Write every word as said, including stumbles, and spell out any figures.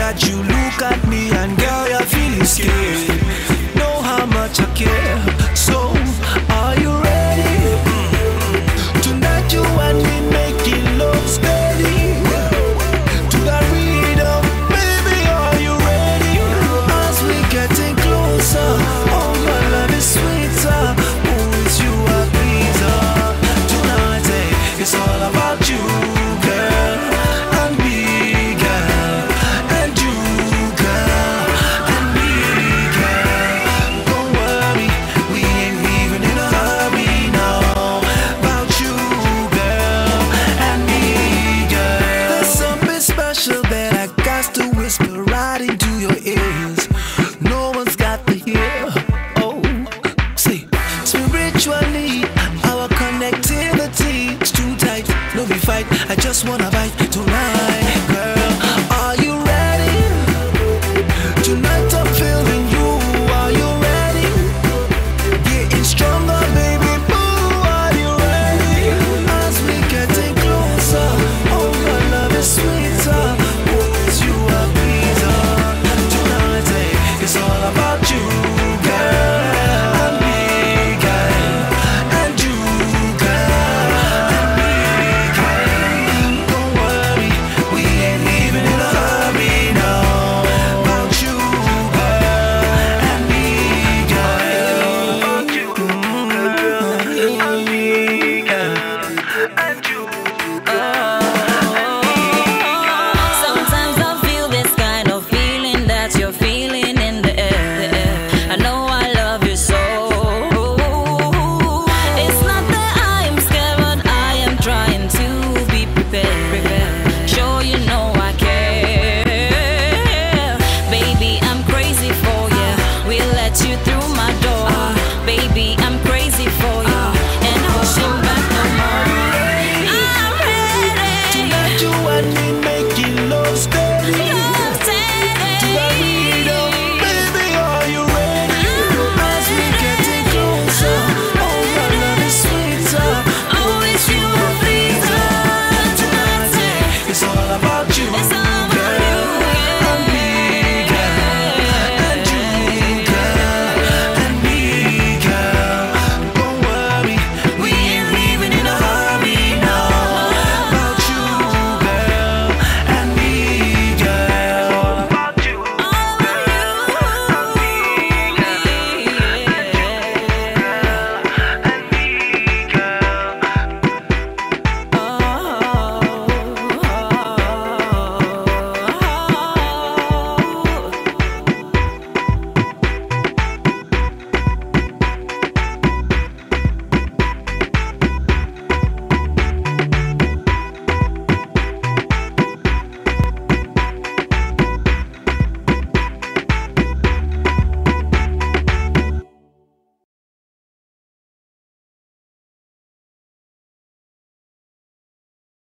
that you look at me and girl, you're feeling scared. Know how much I care. So, are you ready? Tonight you and me making love steady. To that rhythm, baby, are you ready? As we getting closer, oh, your love is sweeter. Who is you a pleaser? Tonight, hey, it's all about you, girl, and me, girl, and you, girl, and me, girl. Don't worry, we ain't leaving in a hurry now. About you, girl, and me, girl. There's something special that I got to whisper right into your ears. No one's got to hear. Oh, see, spiritually, our connectivity is too tight. No, we fight. I just wanna.